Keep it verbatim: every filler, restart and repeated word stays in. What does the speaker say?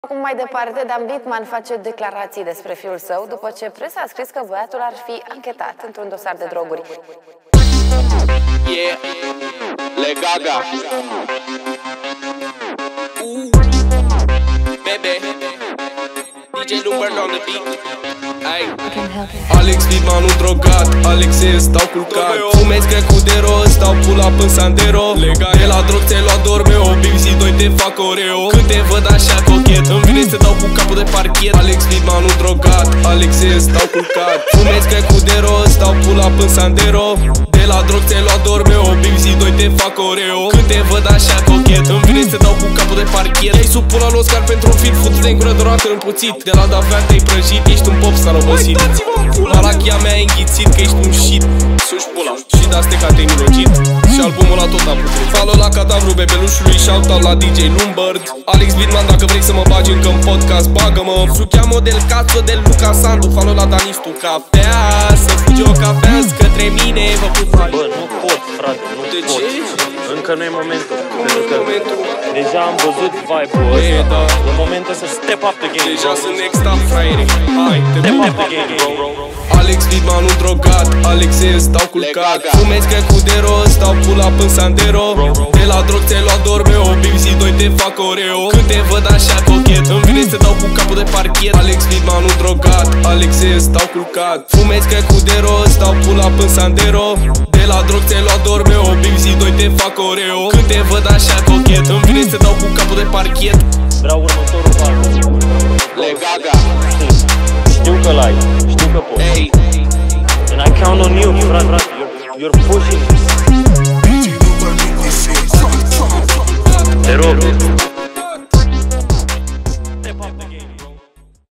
Acum mai departe, Dan Bitman face declarații despre fiul său după ce presa a scris că băiatul ar fi anchetat într-un dosar de droguri. Yeah, Le Gaga. Ooh, baby, D J Lumber on the beat. Ay. Alex Bitman un drogat, Alexei stau culcat. Fumezi crack-ul de rost, stau pull-up în Sandero. De la drog ți-ai luat dormeo, Big Z doi te fac oreo. Când te văd așa cochet, îmi vine să dau cu capul de parchet. Alex Bitman un drogat, Alexei stau culcat. Fumezi crack-ul de rost, stau pull-up în Sandero. De la drog ți-ai luat dormeo, Big Z doi te fac oreo. Când te văd așa cochet, îmi vine să dau cu capul de parchet. Ai sub pula lui Oscar pentru un film, futu-te în gură de roată împuțit. De la Davea te-ai prăjit, ești un popstar obosit. Malachia mea a înghițit că ești un shit. Suși pula și de astea ca te-ai minocit. Și albumul ăla tot a putut. Follow la cadavru bebelușului, shout-out la D J Lumbird. Alex Bitman, dacă vrei să mă bagi încă în podcast, bagă-mă. Su cheamă del Cazzo del Luca Sandu. Follow la Danistu Cafea. Să fugi o cafea către mine. Vă pup. Bă, nu pot, frate, nu De pot. ce? Încă nu e momentul. Nu Pentru e că momentul. deja am văzut vibe-ul E, ăsta. da. E momentul să step up the game, Deja bro. sunt next up, fraiere. Hai, te Step duc. up the game, bro. Alex Bitman un drogat, Alexei stau culcat. Legaga. Fumezi crack-ul de rost, stau pull-up în Sandero. De la drog ți-ai luat dormeo, Big Z doi te fac oreo. Când te văd așa cochet, îmi vine să dau cu capul de parchet. Alex Bitman un drogat, Alexei stau culcat. Fumezi crack-ul de rost, stau pull-up în Sandero. De la drog ți-ai luat dormeo, Big Z doi te fac oreo. Când te văd așa cochet, îmi vine să dau cu capul de parchet. Vreau următorul pas. Le Gaga. Știu că l-ai, știu că poți. Hey, And I count on you, frate, frate. You're, you're pushing. Te rog. Step up the game.